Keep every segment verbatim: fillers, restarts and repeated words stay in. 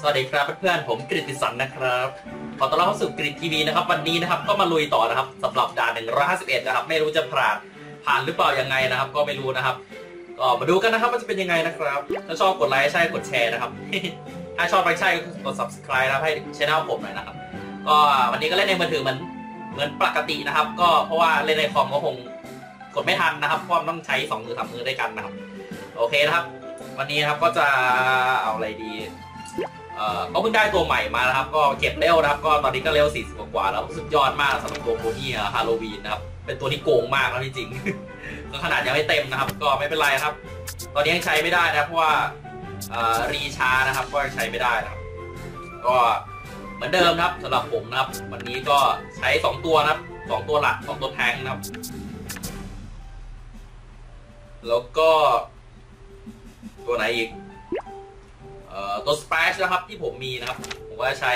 สวัสดีครับเพื่อนๆผมกฤติสันนะครับขอต้อนรับเข้าสู่กฤติทีวีนะครับวันนี้นะครับก็มาลุยต่อนะครับสำหรับด่านหนึ่งร้อยห้าสิบเอ็ดนะครับไม่รู้จะผ่านผ่านหรือเปล่ายังไงนะครับก็ไม่รู้นะครับก็มาดูกันนะครับว่าจะเป็นยังไงนะครับถ้าชอบกดไลค์ใช่กดแชร์นะครับถ้าชอบไม่ใช่กด ซับสไครบ์ นะครับให้ช่องผมหน่อยนะครับก็วันนี้ก็เล่นในมือถือเหมือนเหมือนปกตินะครับก็เพราะว่าเล่นในคอมก็คงกดไม่ทันนะครับเพราะมันต้องใช้สองมือสามมือด้วยกันนะครับโอเคนะครับวันนี้นะครับก็จะเอาอะไรดีเอ่อก็เพิ่งได้ตัวใหม่มานะครับก็เก็บเร็วนะครับก็ตอนนี้ก็เร็วสี่สิบกว่าแล้วสุดยอดมากสำหรับตัวโพนี่ฮาโลวีนนะครับเป็นตัวที่โกงมากนะจริงๆก็ขนาดยังไม่เต็มนะครับก็ไม่เป็นไรครับตอนนี้ยังใช้ไม่ได้นะเพราะว่ารีชานะครับก็ใช้ไม่ได้นะครับก็เหมือนเดิมครับสำหรับผมนะครับวันนี้ก็ใช้สองตัวนะครับสองตัวหลักสองตัวแทงนะครับแล้วก็ตัวไหนอีกตัวสเปชนะครับที่ผมมีนะครับผมก็ใช้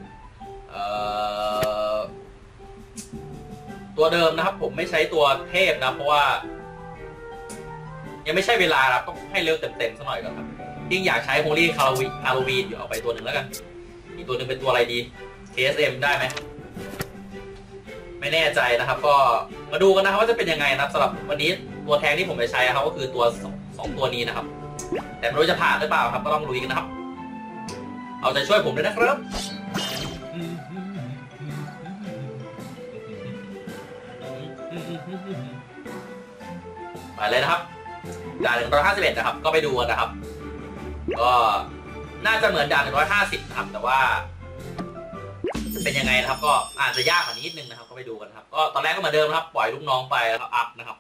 ตัวเดิมนะครับผมไม่ใช้ตัวเทพนะเพราะว่ายังไม่ใช่เวลาครับต้องให้เร็วเต็มๆสักหน่อยก่อนครับยิ่งอยากใช้โฮลี่คาร์ลวีนอยู่เอาไปตัวหนึ่งแล้วกันอีกตัวหนึ่งเป็นตัวอะไรดี เค เอส เอ็ม ได้ไหมไม่แน่ใจนะครับก็มาดูกันนะครับว่าจะเป็นยังไงนะครับสำหรับวันนี้ตัวแทงที่ผมจะใช้ครับก็คือตัวสองตัวนี้นะครับแต่ไม่รู้จะผ่านหรือเปล่าครับก็ต้องลุยกันนะครับเอาใจช่วยผมด้วยนะครับไปเลยนะครับด่านหนึ่งร้อยห้าสิบเอ็ดนะครับก็ไปดูกันนะครับก็น่าจะเหมือนด่านหนึ่งร้อยห้าสิบนะครับแต่ว่าจะเป็นยังไงนะครับก็อาจจะยากกว่านี้นิดนึงนะครับก็ไปดูกันครับก็ตอนแรกก็เหมือนเดิมครับปล่อยลูกน้องไปแล้วอัพนะครับ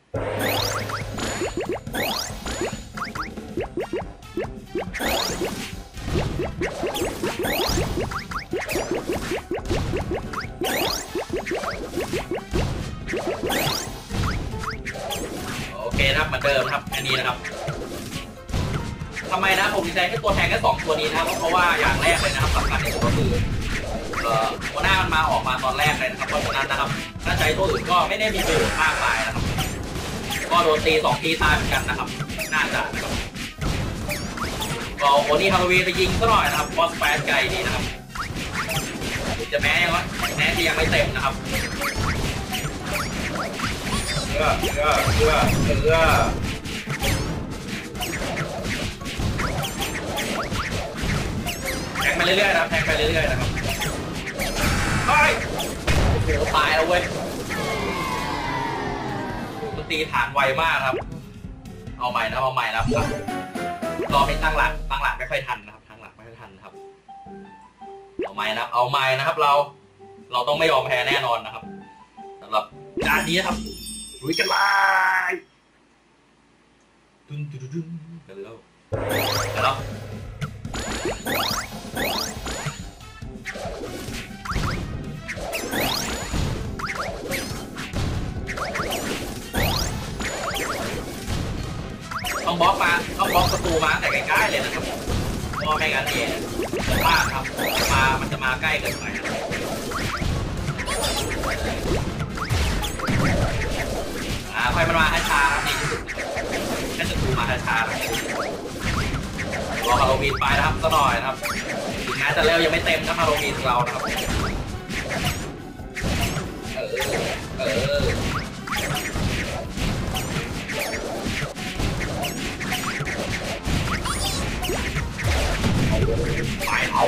โอเคนะครับเหมือนเดิมครับอันนี้นะครับทำไมนะผมใช้แค่ตัวแทงแค่สองตัวนี้นะครับเพราะว่าอย่างแรกเลยนะครับสำคัญที่สุดก็คือหัวหน้ามันมาออกมาตอนแรกเลยนะครับเพราะฉะนั้นนะครับถ้าใช้ตัวอื่นก็ไม่ได้มีประโยชน์มากมายนะครับก็โดนตีสองทีตายเหมือนกันนะครับน่าจะก็โอนี่ฮาโลวีนไปยิงซะหน่อยนะครับบอสแฟนไกลดีนะครับจะแม้ยังวะแม้ที่ยังไม่เต็มนะครับเอื้อเอื้อเอื้อเอื้อแทงไปเรื่อยๆนะครับแทงไปเรื่อยๆนะครับเฮ้ยโอ้โหตายแล้วเว้ยมันตีฐานไวมากครับเอาใหม่นะเอาใหม่นะครับรอไม่ตั้งหลักตั้งหลักไม่ค่อยทันนะครับตั้งหลักไม่ค่อยทันครับเอาใหม่นะเอาใหม่นะครับเราเราต้องไม่ยอมแพ้แน่นอนนะครับสำหรับด่านนี้ครับลุยกันเลยดึงดึงดึงเดี๋ยวเดี๋ยวเดี๋ยวต้องบล็อกมาต้องบล็อกประตูมาแต่ใกล้ๆเลยนะครับเพราะไม่งั้นเนี่ยจะพลาดครับมามันจะมาใกล้เกินไปอ่าค่อยมันมาช้าๆครับนี่แค่จะดูมาช้าๆนะรอฮาโลวีนไปนะครับสักหน่อยนะครับถึงแม้จะเร็วยังไม่เต็มนะฮาโลวีนเรานะครับเออเออไปเอา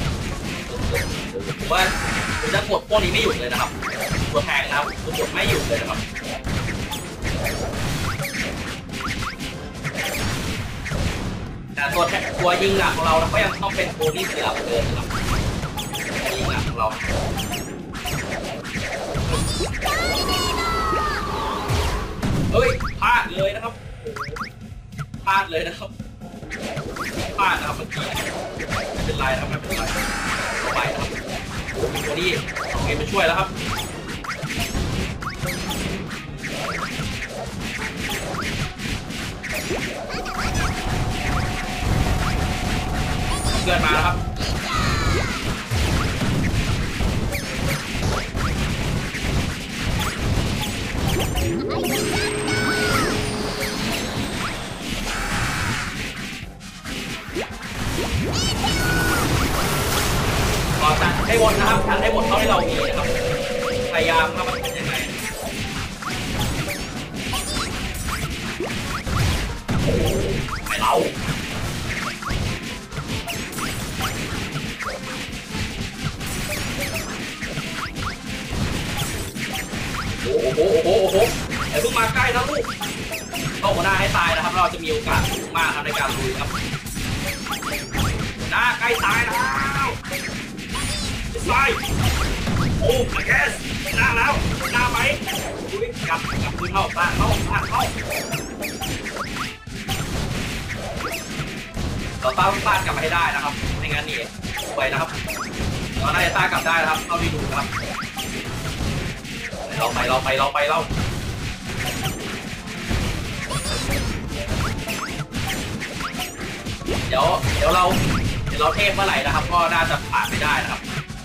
ผมว่าผมจะกดพวกนี้ไม่หยุดเลยนะครับตัวแทงนะครับผมกดไม่หยุดเลยนะครับแต่ตัวแทงตัวยิงหลักของเราก็ยังต้องเป็นตัวที่เสียบเกินนะครับยิงหลักของเราเฮ้ยพลาดเลยนะครับพลาดเลยนะครับพลาดนะครับเมื่อกี้ไม่เป็นไรนะครับไม่เป็นไรต่อไปนะครับโอ้มีตัวนี้โอเคมาช่วยแล้วครับเกิดมาแล้วครับนะครับทันได้หมดเท่าที่เรามีนะครับพยายามถ้ามันเป็นยังไงไปเราโอ้โหโอ้โหโอ้โหอย่าเพิ่งมาใกล้นะลูกเข้าหัวหน้าให้ตายนะครับเราจะมีโอกาสมากครับในการลุยครับหน้าใกล้ตายแล้วไฟโอ้มาแกสหน้าแล้วหน้าไหมอุ้ยกลับกลับคืนเข้าตาเข้าตาเข้าเราต้าต้องต้านกลับมาให้ได้นะครับไม่งั้นนี่ไปนะครับเราได้ต้านกลับได้นะครับเข้าที่ดูครับเราไปเราไปเราไปเราเดี๋ยวเดี๋ยวเราเดี๋ยวเราเทพเมื่อไหร่นะครับก็น่าจะผ่านไม่ได้นะครับ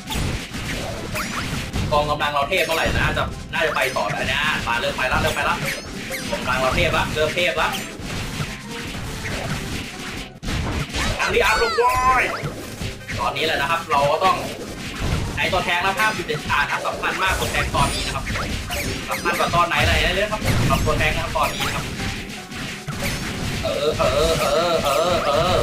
กองกำลังเราเทพเมื่อไหร่น่าจะน่าจะไปต่อได้นะมาเริ่มไปแล้วเริ่มไปแล้วกองกำลังเราเทพแล้วเริ่มเทพแล้วอันนี้อาร์ลงบอยตอนนี้แหละนะครับเราก็ต้องใช้ตัวแทงและภาพอยู่เด็ดขาดนะสำคัญมากตัวแทงตอนนี้นะครับสำคัญกว่าตอนไหนอะไรเลยครับสำหรับตัวแทงนะครับตอนนี้นะครับเออเออเออเออเออ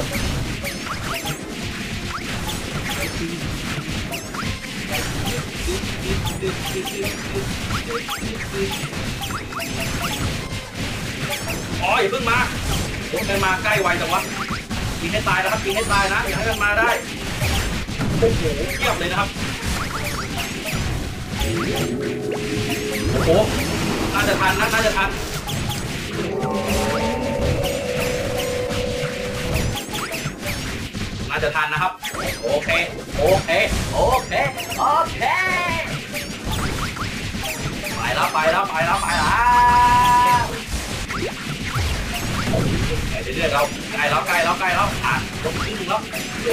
อ๋ออย่าเพิ่งมาโอ้ยมาใกล้ไวจังวะยิงให้ตายนะครับยิงให้ตายนะอย่าให้มันมาได้โอ้โหเทียบเลยนะครับโอ้โหน่าจะทันนะน่าจะทันน่าจะทันนะครับโอเคโอเคโอเคโอเคไปแล้วไปแล้วไปแล้วไปแล้วไปเรื่อยๆเราใกล้แล้วใกล้แล้วใกล้แล้วอ่ะลงขึ้นแล้ว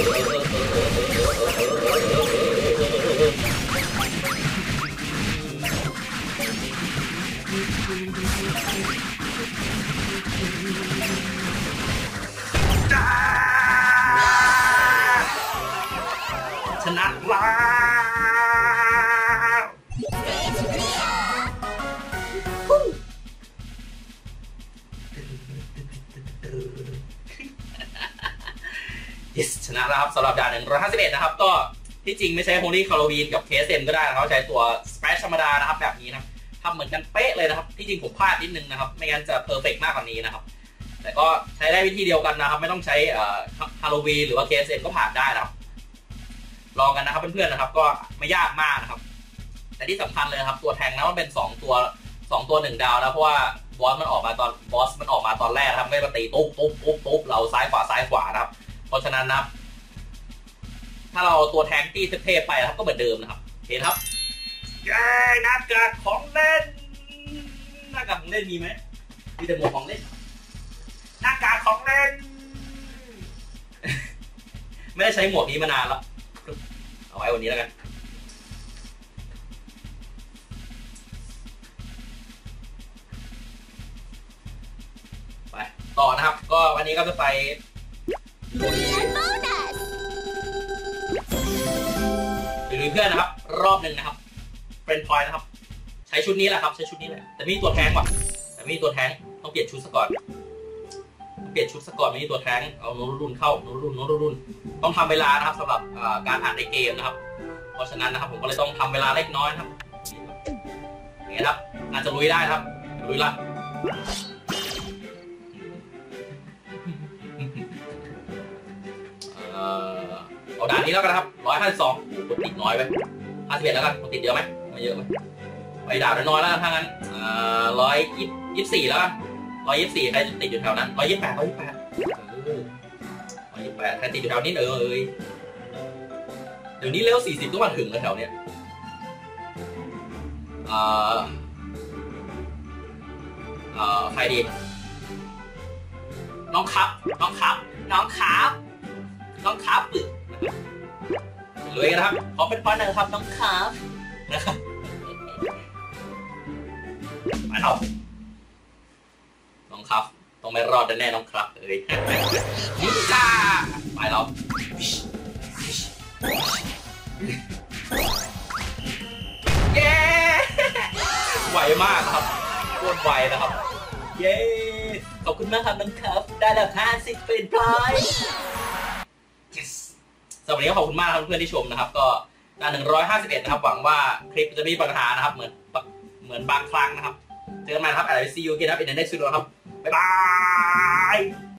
ชนะแล้วyes ชนะแล้วครับสำหรับด่านหนึ่งร้อยห้าสิบเอ็ดนะครับก็ที่จริงไม่ใช่โฮลี่คาโลวีนกับเคสเซนก็ได้นะครับใช้ตัวสเปรชธรรมดานะครับแบบนี้นะทำเหมือนกันเป๊ะเลยนะครับที่จริงผมพลาดนิดนึงนะครับไม่งั้นจะเพอร์เฟกต์มากกว่านี้นะครับแต่ก็ใช้ได้วิธีเดียวกันนะครับไม่ต้องใช้ฮาโลวีนหรือว่าเคสเซนก็ผ่านได้นะครับลองกันนะครับเพื่อนๆนะครับก็ไม่ยากมากนะครับแต่ที่สำคัญเลยครับตัวแทงนะมันเป็นสองตัวสองตัวหนึ่งดาวนะเพราะว่าบอสมันออกมาตอนบอสมันออกมาตอนแรกนะครับไม่มาตีตุ๊บตุ๊บตุ๊บตุ๊บเราซ้ายขวาซ้ายขวานะครับเพราะฉะนั้นนะถ้าเราตัวแทงที่เทพๆไปนะครับก็เหมือนเดิมนะครับเห็นครับเย้หน้ากากของเล่นหน้ากากของเล่นมีไหมมีแต่หมวกของเล่นหน้ากากของเล่นไม่ได้ใช้หมวกนี้มานานแล้วเอาไว้วันนี้แล้วกันไปต่อนะครับก็วันนี้ก็จะไปไปลุยเพื่อนนะครับรอบหนึ่งนะครับเฟรนพอยต์นะครับใช้ชุดนี้แหละครับใช้ชุดนี้แหละแต่ไม่มีตัวแทงว่ะแต่ไม่มีตัวแทงต้องเปลี่ยนชุดซะก่อนเปลี่ยนชุดซะก่อนไม่มีตัวแทงเอาโน้ตรุ่นเข้าโน้ตรุ่นโน้ตรุ่นต้องทำเวลานะครับสำหรับการอ่านในเกมนะครับเพราะฉะนั้นนะครับผมก็เลยต้องทำเวลาเล็กน้อยครับนี่ครับน่าจะลุยได้ครับลุยละเอาด่านนี้แล้วกันครับร้อยห้าสิบสองกดติดน้อยไปห้าสิบเอ็ดแล้วกันกดติดเยอะไหมไม่เยอะไหมไปด่านน้อยแล้วถ้างั้นร้อยยี่สิบสี่แล้วกันร้อยยี่สิบสี่ใครติดอยู่แถวนั้นร้อยยี่สิบแปดร้อยยี่สิบแปดร้อยยี่สิบแปดใครติดอยู่แถวนี้เออเอยเดี๋ยวนี้เร็วสี่สิบก็มาถึงแล้วแถวเนี้ยเอ่อเอ่อใครดีน้องครับน้องครับน้องครับน้องครับปึกลุยกันนะครับขอเป็นพอยต์หนึ่งครับน้องครับนะครับไปเอาน้องครับต้องไม่รอดแน่น้องครับเอ้ยนี่จ้าไปเรามากนะครับโคตรไวนะครับเย้ขอบคุณมากครับน้องครับได้แล้วห้าสิบเป็นพลอย yes สำหรับวันนี้ก็ขอบคุณมากครับเพื่อนที่ชมนะครับก็ด่านหนึ่งร้อยห้าสิบเอ็ดนะครับหวังว่าคลิปจะมีปัญหานะครับเหมือนเหมือนบางครั้งนะครับเจอกันใหม่ครับอะไรซีอูกินครับอินเดนเน็กซ์ซูโดครับบ๊ายบาย